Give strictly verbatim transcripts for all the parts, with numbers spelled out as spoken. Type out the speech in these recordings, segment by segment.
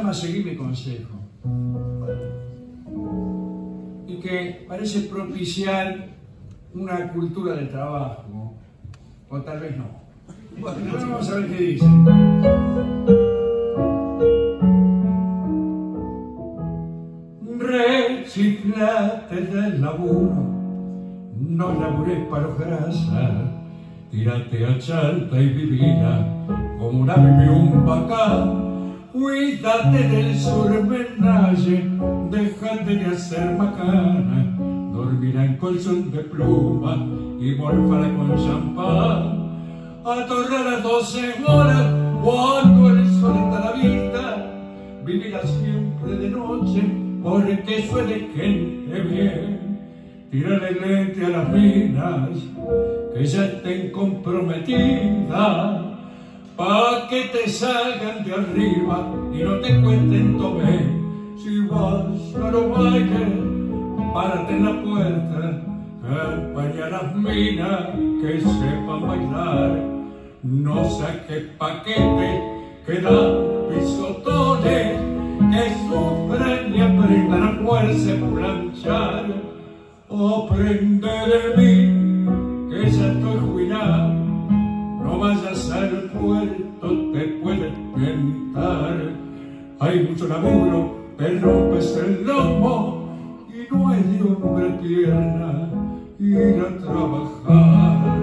llama Seguí mi consejo y que parece propiciar una cultura de trabajo, o tal vez no. Bueno, vamos a ver qué dice. Reciclate del laburo, no labures para grasa, tírate a chanta y vivila como una bibiumba acá. Cuídate del surmenaje, déjate de hacer macana, dormirá en colchón de pluma y morfala con champán. Atorrar a doce horas cuando el sol está a la vista, vivirá siempre de noche porque suele gente bien. Tírale lente a las minas que ya estén comprometidas, pa' que te salgan de arriba y no te cuenten tomé. Si vas a los bailes, párate en la puerta, acompaña a las minas que sepan bailar. No saques paquetes que dan pisotones, que sufren y aprendan a fuerza en planchar. Aprende de mí, que ya estoy jubilado, no vayas al puerto, te puedes tentar. Hay mucho laburo, te rompes el lomo y no es de hombre pierna ir a trabajar.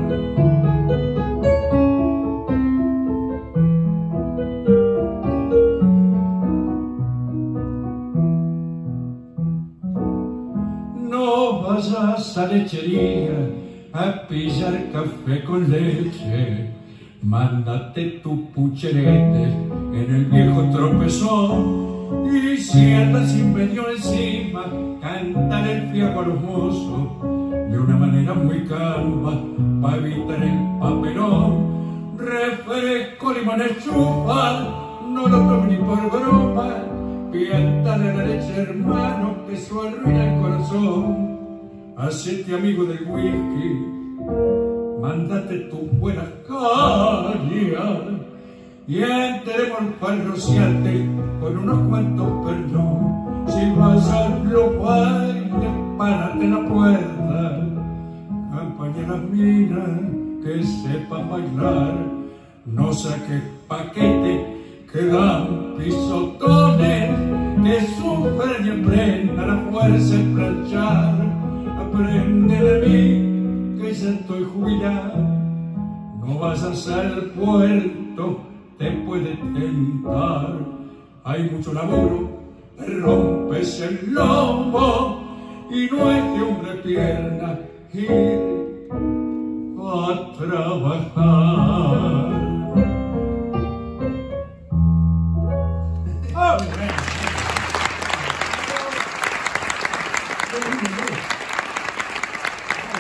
No vayas a lechería a pillar café con leche, mándate tu pucherete en el viejo tropezón. Y si andas sin medio encima, cantar el fiaco a los mozos de una manera muy calma para evitar el papelón. Refresco, limones, chupa, no lo tomes ni por broma, piéntale la leche, hermano, que eso arruina el corazón. Hacete amigo del whisky, mándate tus buenas cañas y enteremos para rociarte con unos cuantos perdón. Si vas a los bailes, párate en la puerta, acompaña a las minas que sepan bailar. No saques paquetes que dan pisotones, que sufren y aprendan a fuerza en planchar. Aprende de mí, que ya estoy jubilado, no vayas al puerto, te puede tentar. Hay mucho laburo, te rompes el lomo y no es de hombre pierna ir a trabajar.